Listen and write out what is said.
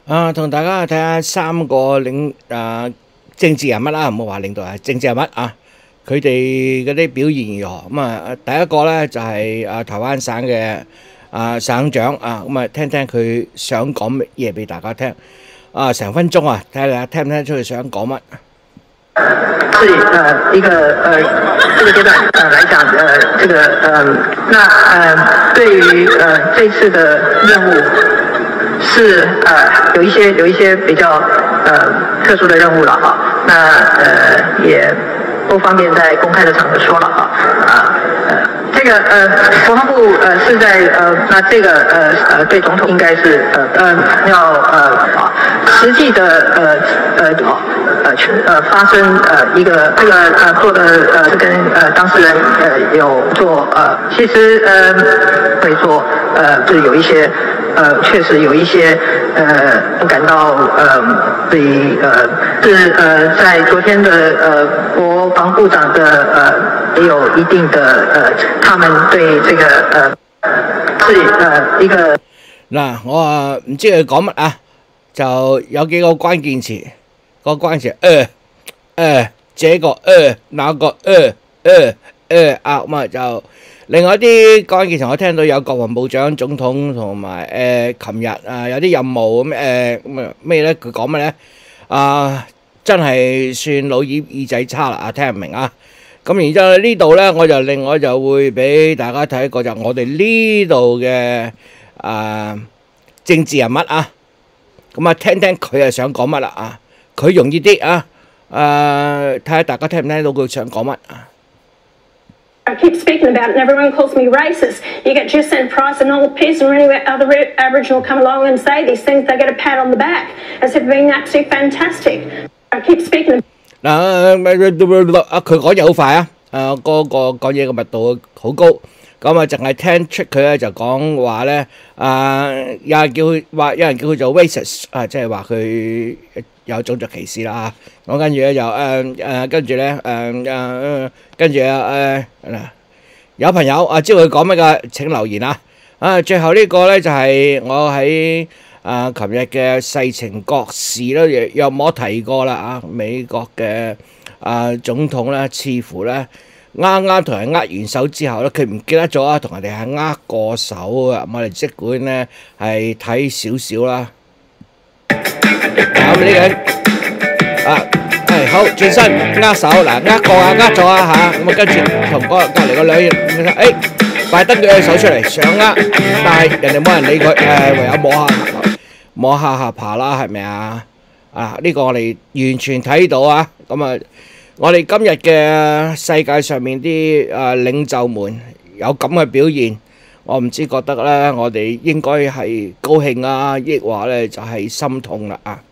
同大家睇下三個政治人物啦，唔好話領導人，政治人物啊，佢哋嗰啲表現如何？咁第一個咧就係台灣省嘅省長啊，咁聽聽佢想講乜嘢俾大家聽成分鐘啊，睇下聽唔聽得出佢想講乜？ 是一个这个阶段来讲这个对于这次的任务是有一些比较特殊的任务了哈，那也不方便在公开的场合说了哈这个国防部是在那这个对总统应该是要实际的发生一个这个做的跟当事人有做其实会做是有一些确实有一些感到对于是在昨天的国防部长的也有一定的他們對這個是一個嗱，我唔知佢講乜啊，就有幾個關鍵詞，個關鍵詞這個那個咁就另外一啲關鍵詞，我聽到有國防部長、總統同埋琴日有啲任務咁咩咧？佢講乜咧？真係算老耳仔差啦，聽唔明啊！咁然之後呢度咧，我就另外就會俾大家睇一個就我哋呢度嘅政治人物啊，咁聽聽佢係想講乜啦啊，佢容易啲啊，睇下大家聽唔聽到佢想講乜啊。 I keep speaking about it and everyone calls me racist. You get Jacinth Price and Noel Pearson or any other Aboriginal come along and say these things, they get a pat on the back as if being absolutely fantastic. I keep speaking. 佢講嘢好快啊！個講嘢嘅密度好高，咁淨係聽出佢咧就講話咧，有人叫佢做 racist 即係話佢有種族歧視啦嚇。咁跟住咧就跟住咧跟住有朋友知道佢講乜㗎？請留言啊！最後呢個咧就係我喺琴日嘅世情國事咧，有冇提過啦美國嘅總統咧，似乎咧啱啱同人握完手之後咧，佢唔記得咗同人哋係握過手啊！我哋即管咧係睇少少啦。咁呢個好轉身握手嗱，握過握咗嚇，咁跟住同隔離個兩人快登佢隻手出嚟想握，但係人哋冇人理佢，唯有摸下下巴啦，係咪啊？呢個我哋完全睇到啊！咁我哋今日嘅世界上面啲領袖們有咁嘅表現，我唔知覺得咧，我哋應該係高興啊，抑或咧就係心痛啦啊！